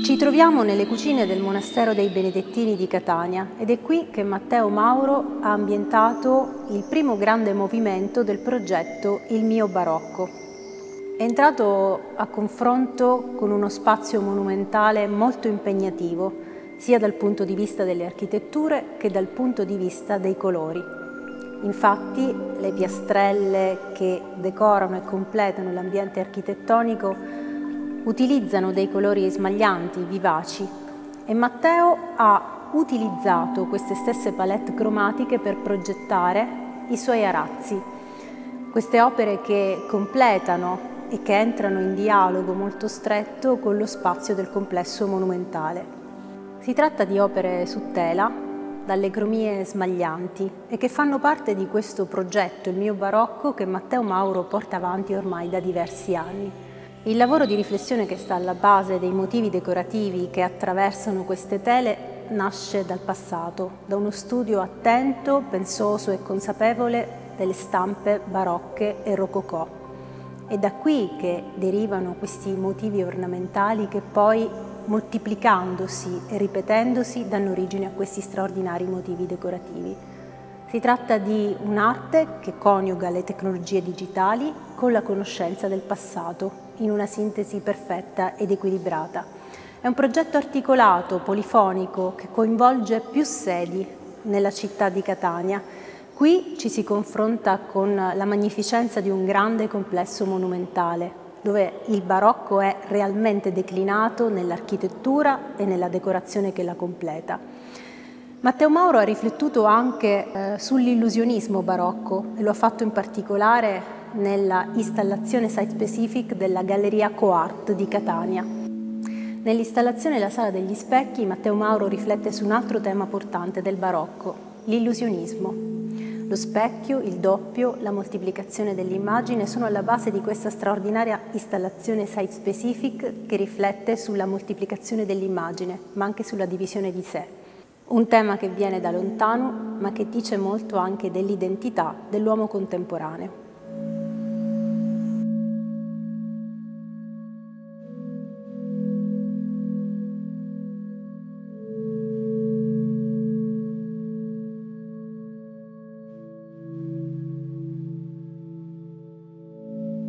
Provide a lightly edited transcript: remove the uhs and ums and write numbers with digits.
Ci troviamo nelle cucine del monastero dei Benedettini di Catania ed è qui che Matteo Mauro ha ambientato il primo grande movimento del progetto Il mio barocco. È entrato a confronto con uno spazio monumentale molto impegnativo, sia dal punto di vista delle architetture che dal punto di vista dei colori. Infatti, le piastrelle che decorano e completano l'ambiente architettonico utilizzano dei colori smaglianti, vivaci, e Matteo ha utilizzato queste stesse palette cromatiche per progettare i suoi arazzi. Queste opere che completano e che entrano in dialogo molto stretto con lo spazio del complesso monumentale. Si tratta di opere su tela, dalle cromie smaglianti e che fanno parte di questo progetto, il mio barocco, che Matteo Mauro porta avanti ormai da diversi anni. Il lavoro di riflessione che sta alla base dei motivi decorativi che attraversano queste tele nasce dal passato, da uno studio attento, pensoso e consapevole delle stampe barocche e rococò. È da qui che derivano questi motivi ornamentali che poi, moltiplicandosi e ripetendosi, danno origine a questi straordinari motivi decorativi. Si tratta di un'arte che coniuga le tecnologie digitali con la conoscenza del passato, in una sintesi perfetta ed equilibrata. È un progetto articolato, polifonico, che coinvolge più sedi nella città di Catania. Qui ci si confronta con la magnificenza di un grande complesso monumentale, dove il barocco è realmente declinato nell'architettura e nella decorazione che la completa. Matteo Mauro ha riflettuto anche sull'illusionismo barocco e lo ha fatto in particolare nella installazione site-specific della Galleria Co-Art di Catania. Nell'installazione La Sala degli Specchi, Matteo Mauro riflette su un altro tema portante del barocco, l'illusionismo. Lo specchio, il doppio, la moltiplicazione dell'immagine sono alla base di questa straordinaria installazione site-specific che riflette sulla moltiplicazione dell'immagine, ma anche sulla divisione di sé. Un tema che viene da lontano, ma che dice molto anche dell'identità dell'uomo contemporaneo.